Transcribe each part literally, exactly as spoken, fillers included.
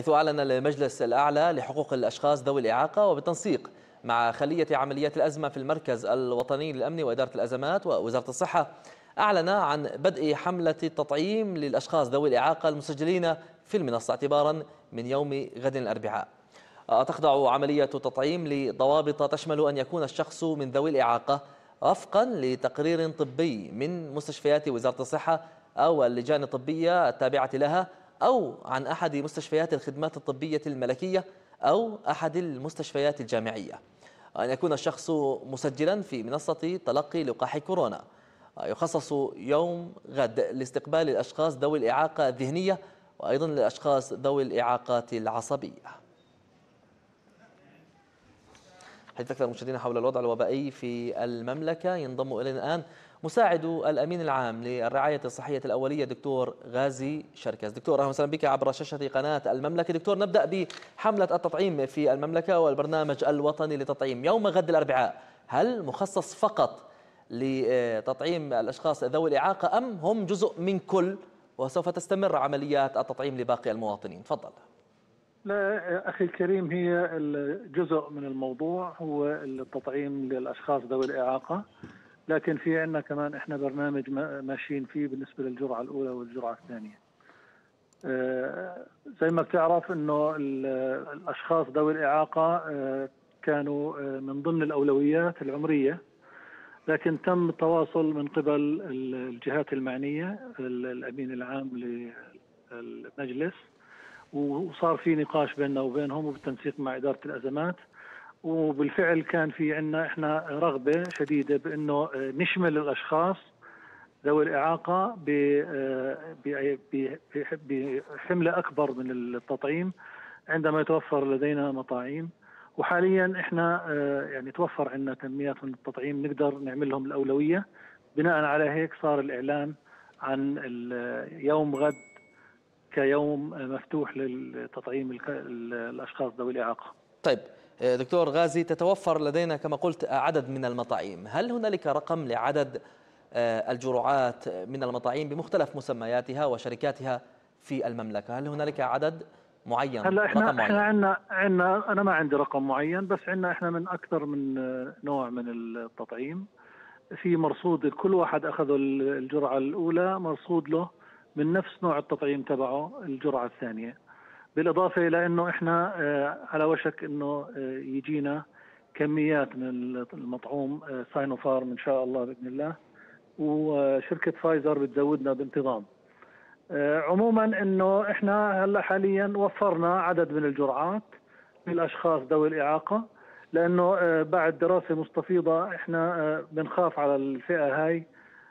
حيث أعلن المجلس الأعلى لحقوق الأشخاص ذوي الإعاقة وبالتنسيق مع خلية عمليات الأزمة في المركز الوطني للأمن وإدارة الأزمات ووزارة الصحة، أعلن عن بدء حملة التطعيم للأشخاص ذوي الإعاقة المسجلين في المنصة اعتبارا من يوم غد الأربعاء. تخضع عملية التطعيم لضوابط تشمل أن يكون الشخص من ذوي الإعاقة وفقا لتقرير طبي من مستشفيات وزارة الصحة أو اللجان الطبية التابعة لها، أو عن أحد مستشفيات الخدمات الطبية الملكية أو أحد المستشفيات الجامعية. أن يكون الشخص مسجلا في منصة تلقي لقاح كورونا. يخصص يوم غد لاستقبال الأشخاص ذوي الإعاقة الذهنية وأيضا للأشخاص ذوي الإعاقات العصبية. حديث أكثر مشاهدينا حول الوضع الوبائي في المملكة ينضم إلينا الآن مساعد الأمين العام للرعاية الصحية الأولية دكتور غازي شركس. دكتور أهلا وسهلا بك عبر شاشة قناة المملكة. دكتور، نبدأ بحملة التطعيم في المملكة والبرنامج الوطني للتطعيم يوم غد الأربعاء، هل مخصص فقط لتطعيم الأشخاص ذوي الإعاقة أم هم جزء من كل وسوف تستمر عمليات التطعيم لباقي المواطنين؟ تفضل. لا أخي الكريم، هي الجزء من الموضوع هو التطعيم للأشخاص ذوي الإعاقة، لكن في عندنا كمان إحنا برنامج ماشيين فيه بالنسبة للجرعة الأولى والجرعة الثانية. زي ما بتعرف إنه الأشخاص ذوي الإعاقة كانوا من ضمن الأولويات العمرية، لكن تم التواصل من قبل الجهات المعنية، الأمين العام للمجلس، وصار في نقاش بيننا وبينهم وبالتنسيق مع إدارة الأزمات، وبالفعل كان في عندنا احنا رغبة شديدة بأنه نشمل الأشخاص ذوي الإعاقة بحملة أكبر من التطعيم عندما يتوفر لدينا مطاعيم. وحاليا احنا يعني توفر عندنا كميات من التطعيم نقدر نعمل لهم الأولوية. بناء على هيك صار الإعلان عن يوم غد كيوم مفتوح للتطعيم الأشخاص ذوي الإعاقة. طيب دكتور غازي، تتوفر لدينا كما قلت عدد من المطاعيم، هل هنالك رقم لعدد الجرعات من المطاعيم بمختلف مسمياتها وشركاتها في المملكة؟ هل هنالك عدد معين؟ هلا احنا رقم احنا معين؟ عندنا عندنا انا ما عندي رقم معين، بس عندنا احنا من اكثر من نوع من التطعيم. في مرصود كل واحد اخذ الجرعة الأولى مرصود له من نفس نوع التطعيم تبعه الجرعة الثانية، بالإضافة إلى أنه إحنا على وشك أنه يجينا كميات من المطعوم ساينوفارم إن شاء الله بإذن الله، وشركة فايزر بتزودنا بانتظام. عموما أنه إحنا هلا حاليا وفرنا عدد من الجرعات للأشخاص ذوي الإعاقة، لأنه بعد دراسة مستفيضة إحنا بنخاف على الفئة هاي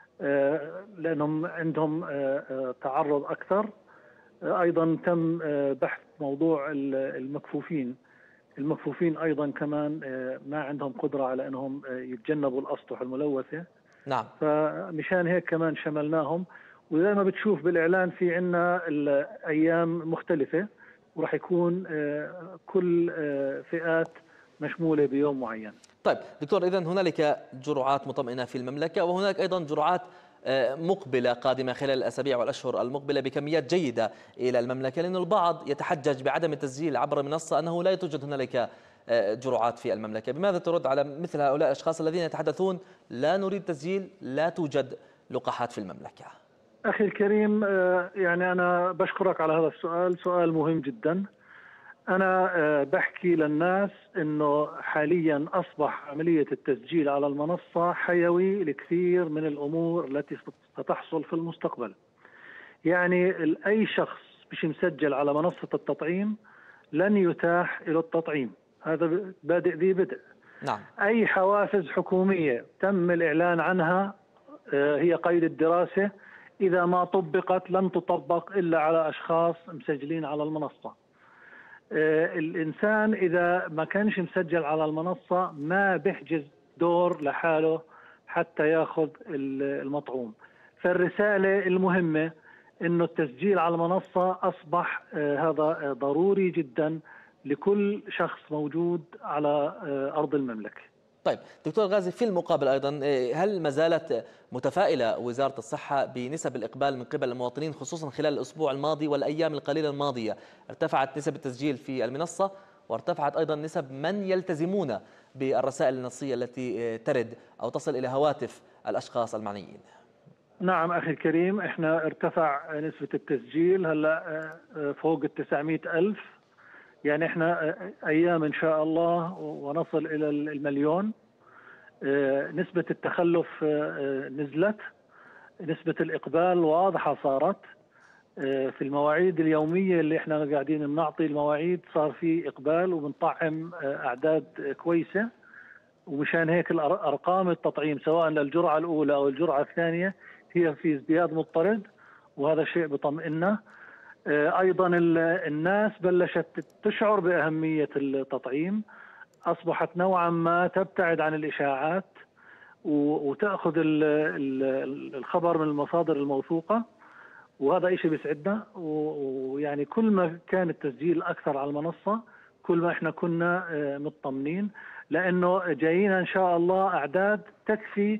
لأنهم عندهم تعرض أكثر. أيضا تم بحث موضوع المكفوفين المكفوفين أيضا كمان ما عندهم قدرة على أنهم يتجنبوا الأسطح الملوثة. نعم. فمشان هيك كمان شملناهم، وزي ما بتشوف بالإعلان في عنا الأيام مختلفة، وراح يكون كل فئات مشمولة بيوم معين. طيب دكتور، إذن هنالك جرعات مطمئنة في المملكة، وهناك أيضا جرعات مقبلة قادمة خلال الأسابيع والأشهر المقبلة بكميات جيدة إلى المملكة، لأن البعض يتحجج بعدم التسجيل عبر المنصة أنه لا توجد هنالك جرعات في المملكة. بماذا ترد على مثل هؤلاء الأشخاص الذين يتحدثون لا نريد تسجيل، لا توجد لقاحات في المملكة؟ أخي الكريم، يعني أنا بشكرك على هذا السؤال، سؤال مهم جدا. أنا بحكي للناس إنه حاليا أصبح عملية التسجيل على المنصة حيوي لكثير من الأمور التي ستحصل في المستقبل. يعني أي شخص مش مسجل على منصة التطعيم لن يتاح له التطعيم، هذا بادئ ذي بدء. نعم. أي حوافز حكومية تم الإعلان عنها هي قيد الدراسة، إذا ما طبقت لن تطبق إلا على أشخاص مسجلين على المنصة. الإنسان إذا ما كانش مسجل على المنصة ما بيحجز دور لحاله حتى ياخذ المطعوم. فالرسالة المهمة إنه التسجيل على المنصة أصبح هذا ضروري جدا لكل شخص موجود على أرض المملكة. طيب دكتور غازي، في المقابل أيضا هل ما زالت متفائلة وزارة الصحة بنسب الإقبال من قبل المواطنين، خصوصا خلال الأسبوع الماضي والأيام القليلة الماضية ارتفعت نسب التسجيل في المنصة وارتفعت أيضا نسب من يلتزمون بالرسائل النصية التي ترد أو تصل إلى هواتف الأشخاص المعنيين؟ نعم أخي الكريم، إحنا ارتفع نسبة التسجيل هلأ فوق التسعمائة ألف، يعني إحنا أيام إن شاء الله ونصل إلى المليون. نسبة التخلف نزلت، نسبة الإقبال واضحة صارت في المواعيد اليومية اللي إحنا قاعدين بنعطي المواعيد، صار في إقبال وبنطعم أعداد كويسة. ومشان هيك الأرقام التطعيم سواء للجرعة الأولى أو الجرعة الثانية هي في ازدياد مضطرد، وهذا شيء بطمئننا. أيضا الناس بلشت تشعر بأهمية التطعيم، أصبحت نوعا ما تبتعد عن الإشاعات وتأخذ الخبر من المصادر الموثوقة، وهذا إشي بيسعدنا. ويعني كل ما كان التسجيل أكثر على المنصة كل ما إحنا كنا مطمنين، لأنه جايين إن شاء الله أعداد تكفي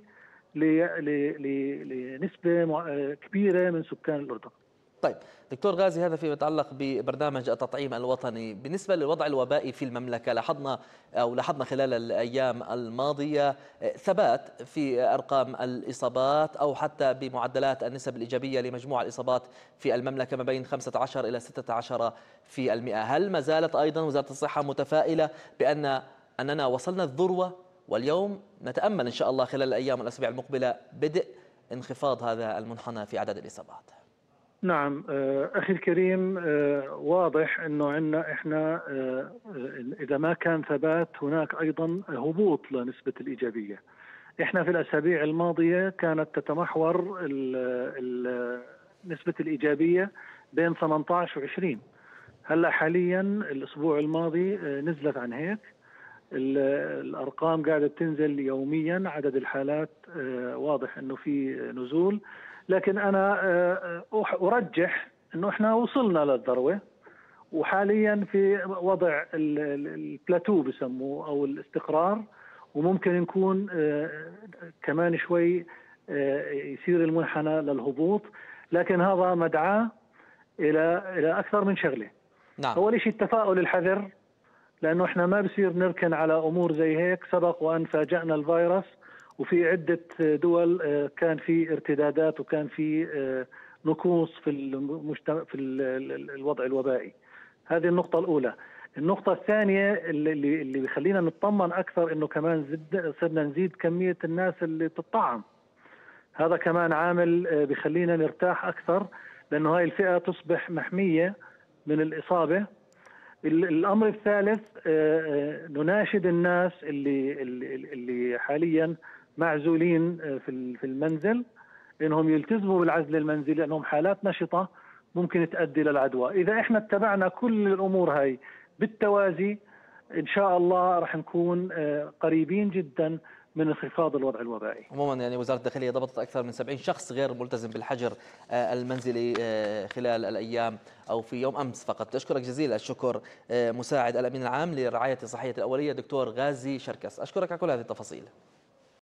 لنسبة كبيرة من سكان الأردن. طيب دكتور غازي، هذا فيما يتعلق ببرنامج التطعيم الوطني. بالنسبة للوضع الوبائي في المملكة، لاحظنا أو لاحظنا خلال الأيام الماضية ثبات في أرقام الإصابات أو حتى بمعدلات النسب الإيجابية لمجموع الإصابات في المملكة ما بين خمسة عشر إلى ستة عشر في المئة. هل ما زالت أيضا وزارة الصحة متفائلة بأن أننا وصلنا الذروة، واليوم نتأمل إن شاء الله خلال الأيام والأسابيع المقبلة بدء انخفاض هذا المنحنى في عدد الإصابات؟ نعم أخي الكريم، واضح أنه عندنا إحنا إذا ما كان ثبات هناك أيضا هبوط لنسبة الإيجابية. إحنا في الأسابيع الماضية كانت تتمحور ال ال نسبة الإيجابية بين ثمانية عشر و عشرين. هلا حاليا الأسبوع الماضي نزلت عن هيك، الأرقام قاعدة تنزل يوميا، عدد الحالات واضح أنه في نزول. لكن أنا أرجح أنه إحنا وصلنا للذروة، وحاليا في وضع البلاتو بسموه أو الاستقرار، وممكن نكون كمان شوي يصير المنحنى للهبوط. لكن هذا مدعاة إلى إلى أكثر من شغلة. نعم. أول شيء التفاؤل الحذر، لأنه إحنا ما بصير نركن على أمور زي هيك. سبق وأن فاجأنا الفيروس وفي عدة دول كان في ارتدادات وكان في نقوص في المجتمع في الوضع الوبائي. هذه النقطة الأولى. النقطة الثانية اللي اللي بيخلينا نطمن أكثر إنه كمان زد صرنا نزيد كمية الناس اللي تطعم. هذا كمان عامل بيخلينا نرتاح أكثر، لأنه هاي الفئة تصبح محمية من الإصابة. الأمر الثالث، نناشد الناس اللي اللي حاليا معزولين في في المنزل انهم يلتزموا بالعزل المنزلي، لانهم حالات نشطه ممكن تؤدي للعدوى. اذا احنا اتبعنا كل الامور هاي بالتوازي ان شاء الله راح نكون قريبين جدا من انخفاض الوضع الوبائي. عموما يعني وزارة الداخلية ضبطت أكثر من سبعين شخص غير ملتزم بالحجر المنزلي خلال الأيام أو في يوم أمس فقط. أشكرك جزيل الشكر مساعد الأمين العام للرعاية الصحية الأولية دكتور غازي شركس، أشكرك على كل هذه التفاصيل.